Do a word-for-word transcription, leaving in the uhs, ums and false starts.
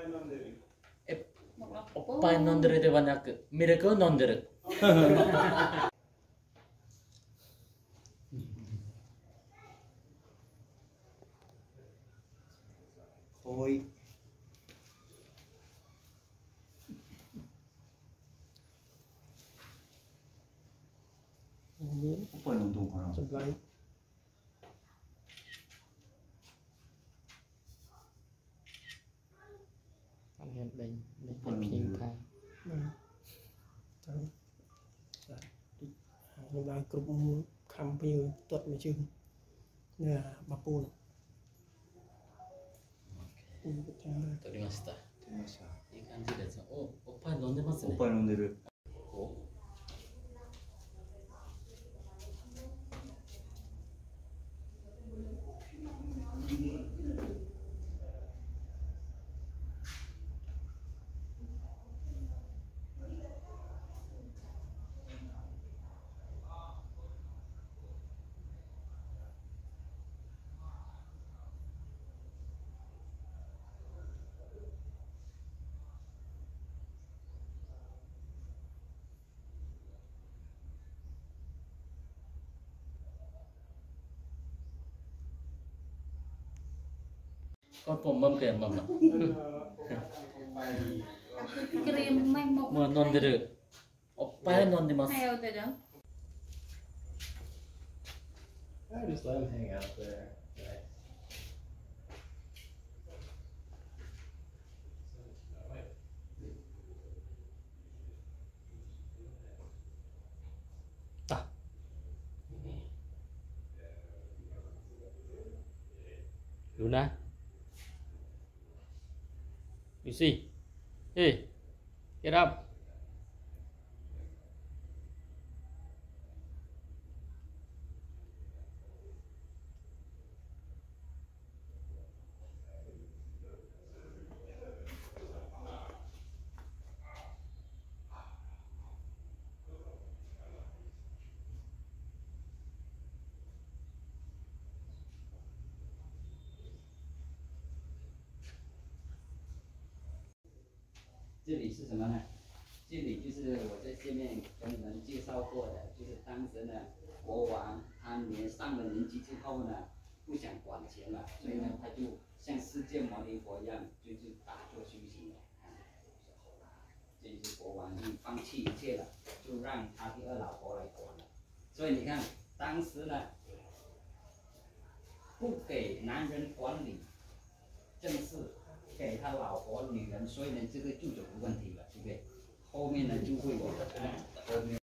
え、おっぱい飲んでるではなく、ミルクを飲んでる。 おい。おっぱい飲んどんかな。 Hiện đây, đây là phim ta. Chúng ta cũng khám phim tuật mà chứ nè bà pun. 取りました。取りました。いい感じです。お、おっぱい飲んでますね。 おっぱい飲んでる。 お。Conผมมั่มเกินมั่มอ่ะเกรียมไม่หมดมันนอนเดือดออกไปนอนดิมัส I just let him hang out there. Right. Ah. Luna. Lucie. Hey. Get up. 这里是什么呢？这里就是我在前面跟你们介绍过的，就是当时呢，国王他年上了年纪之后呢，不想管钱了，所以呢，他就像世界摩尼佛一样，就去打坐修行了。这就是国王就放弃一切了，就让他的二老婆来管了。所以你看，当时呢，不给男人管理政事。给他老婆、女人，所以呢，这个就有问题了，对不对？后面呢就会有后面。